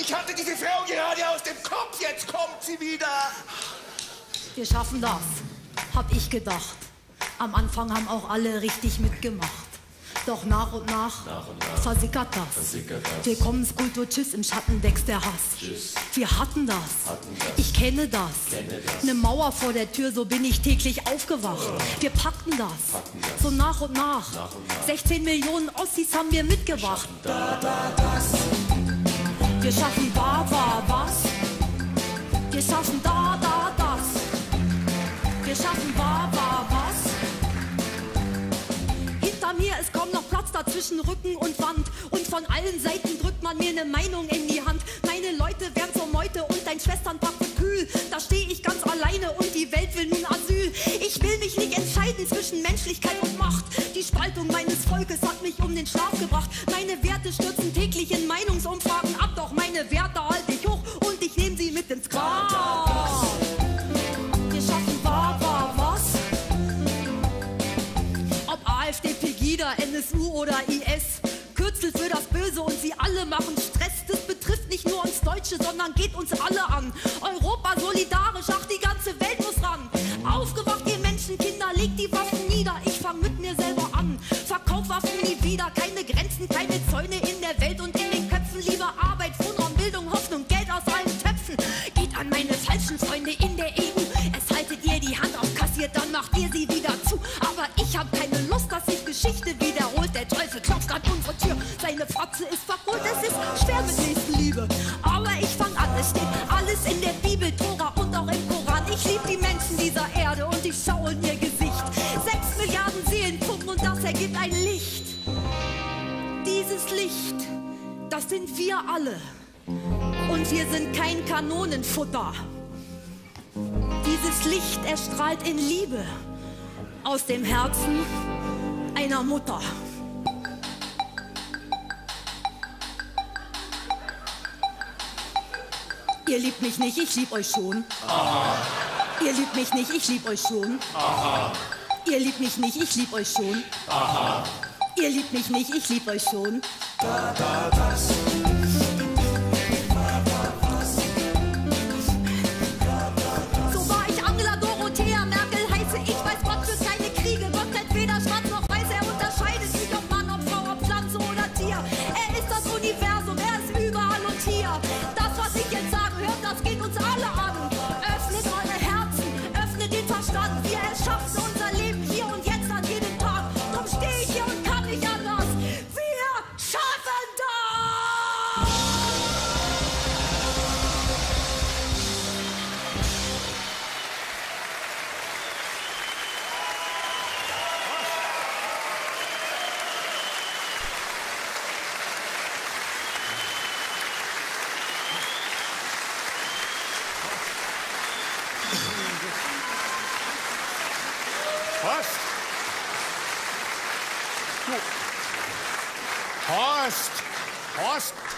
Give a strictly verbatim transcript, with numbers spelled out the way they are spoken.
ich hatte diese Frau gerade aus dem Kopf, jetzt kommt sie wieder. Wir schaffen das, hab ich gedacht. Am Anfang haben auch alle richtig mitgemacht. Doch nach und nach, nach, und nach versickert das. Versickert das. Willkommenskultur, tschüss, im Schatten wächst der Hass. Tschüss. Wir hatten das. Hatten das. Ich kenne das. Kenne das. Eine Mauer vor der Tür, so bin ich täglich aufgewacht. Oh. Wir packten das. Packten das. So nach und nach. nach und nach. sechzehn Millionen Ossis haben wir mitgebracht. Wir schaffen da, da, das. Wir schaffen da, da, was? Wir schaffen da, da, das. Wir schaffen da, da, was? Hinter mir ist kaum noch Platz dazwischen Rücken und Wand. Und von allen Seiten drückt man mir eine Meinung in die Hand. Meine Leute werden zur Meute und dein Schwesternpack wird kühl. Da stehe ich ganz alleine und die Welt will nun Asyl. Ich will mich nicht entscheiden zwischen Menschlichkeit und Macht. Die Spaltung meines Volkes hat mich um den Schlaf gebracht. Meine Werte stürzen täglich in Meinungsumfragen ab. Doch meine Werte halte ich hoch und ich nehme sie mit ins Grab. Wir schaffen wahr, wahr, was? Ob AfD, Pegida, N S U oder I S. Kürzel für das Böse und sie alle machen Stress. Das betrifft nicht nur uns Deutsche, sondern geht uns alle an. Europa solidarisch, ach die ganze Welt muss ran. Aufgewacht ihr Menschenkinder, legt die Waffen nieder. Ich fang mit mir selber an. Verkauf Waffen nie wieder. Keine Grenzen, keine Zäune in der Welt und in den Köpfen. Lieber Arbeit, Wohnraum, Bildung, Hoffnung, Geld aus allen Töpfen. Geht an meine falschen Freunde in der E U. Es haltet ihr die Hand auf, kassiert, dann macht ihr sie wieder zu. Aber ich hab keine Lust, dass sich Geschichte wiederholt. Der Teufel klopft an unsere Tür. Seine Fratze ist verkohlt. Es ist schwer mit Nächstenliebe. Aber ich fang an, es steht alles in der Bibel, Tora und auch im Koran. Ich lieb die Menschen dieser Erde und ich schaue in ihr Gesicht. Sechs Milliarden Seelen gucken und das ergibt ein Licht. Dieses Licht, das sind wir alle. Und wir sind kein Kanonenfutter. Dieses Licht erstrahlt in Liebe aus dem Herzen einer Mutter. Ihr liebt mich nicht, ich lieb euch schon. Aha. Ihr liebt mich nicht, ich lieb euch schon. Aha. Ihr liebt mich nicht, ich lieb euch schon. Aha. Ihr liebt mich nicht, ich lieb euch schon. Da, da, das. So war ich Angela Dorothea Merkel, heiße ich, weiß Gott für keine Kriege. Gott kennt weder schwarz noch weiß, er unterscheidet nicht, ob Mann, ob Frau, ob Pflanze oder Tier. Er ist das Universum, er ist überall und hier. Das, was ich jetzt sage, hört, das geht uns alle an. Öffnet eure Herzen, öffnet den Verstand. Wir erschaffen unser Leben hier und jetzt an jedem Tag. Drum stehe ich hier und kann nicht anders. Wir schaffen das! Horst! Du. Horst! Horst!